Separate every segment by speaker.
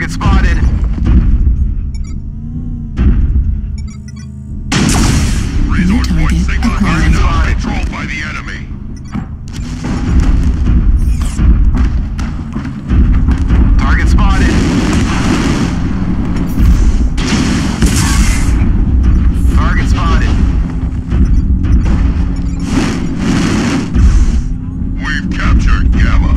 Speaker 1: Target spotted.
Speaker 2: Resource point signal acquired. Controlled by the enemy.
Speaker 1: Target spotted. Target spotted.
Speaker 2: We've captured Gamma.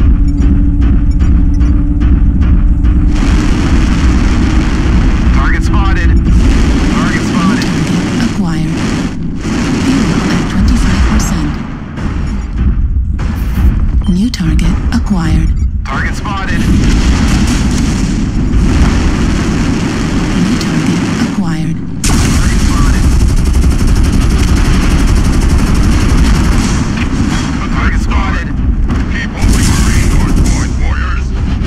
Speaker 1: Target spotted. Target spotted.
Speaker 3: Acquired. Fuel at 25%. New target acquired.
Speaker 1: Target spotted.
Speaker 3: New target acquired.
Speaker 1: Target spotted. Target spotted.
Speaker 2: Keep moving the resource point, warriors.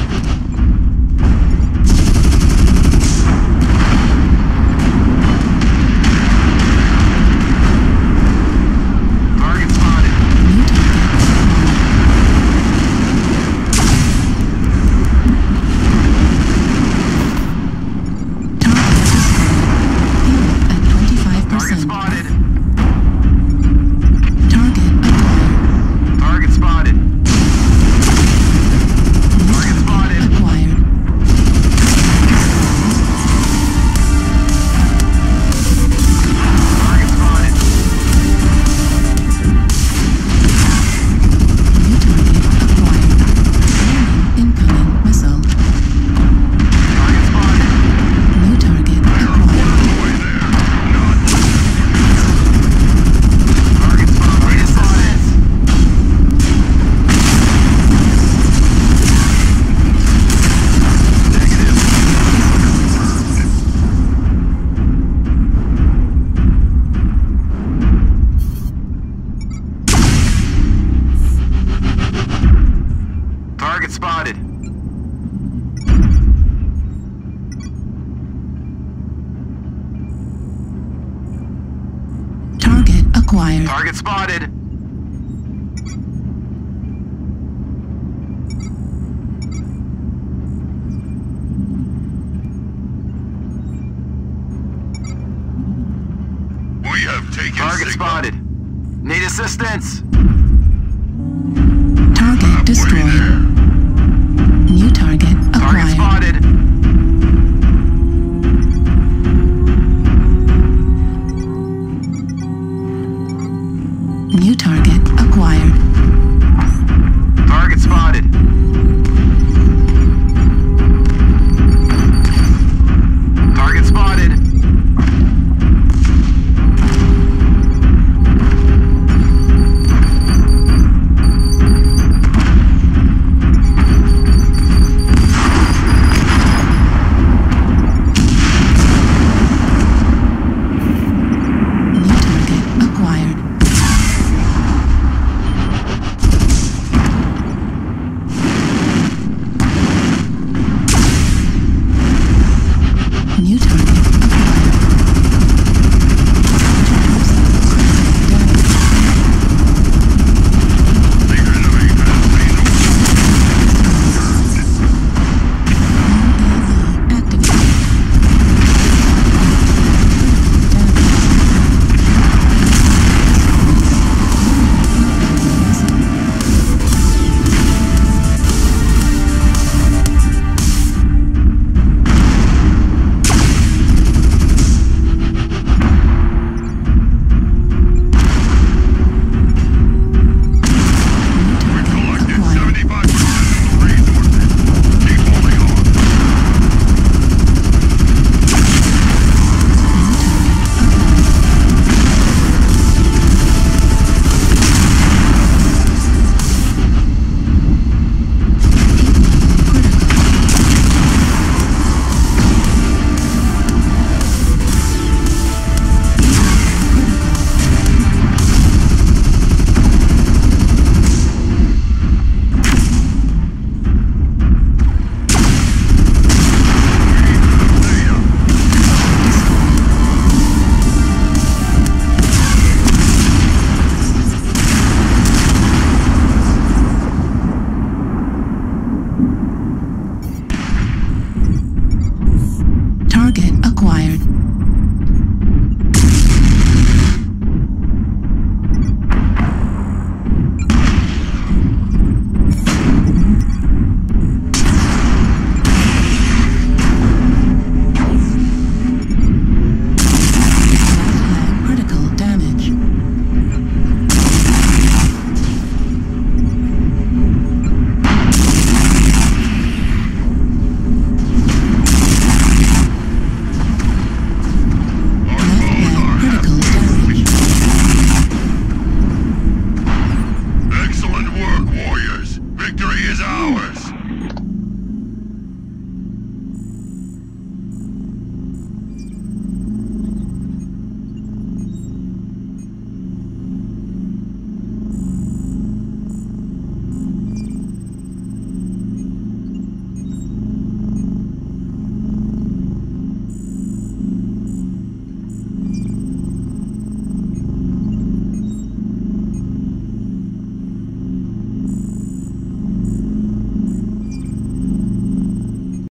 Speaker 1: Target spotted.
Speaker 3: New target
Speaker 1: Target
Speaker 3: 25%.
Speaker 1: spotted.
Speaker 3: Target acquired.
Speaker 1: Target spotted.
Speaker 3: New
Speaker 1: Target spotted.
Speaker 3: acquired.
Speaker 1: Target spotted.
Speaker 3: New target acquired. Incoming missile.
Speaker 1: Target spotted.
Speaker 3: New target acquired.
Speaker 2: Away there. Not
Speaker 1: Target spotted. Resistance. Negative. Target spotted.
Speaker 3: Target acquired.
Speaker 1: Target spotted.
Speaker 2: We have taken
Speaker 1: Target
Speaker 2: signal.
Speaker 1: spotted. Need assistance.
Speaker 3: Target
Speaker 2: Halfway
Speaker 3: destroyed.
Speaker 2: there.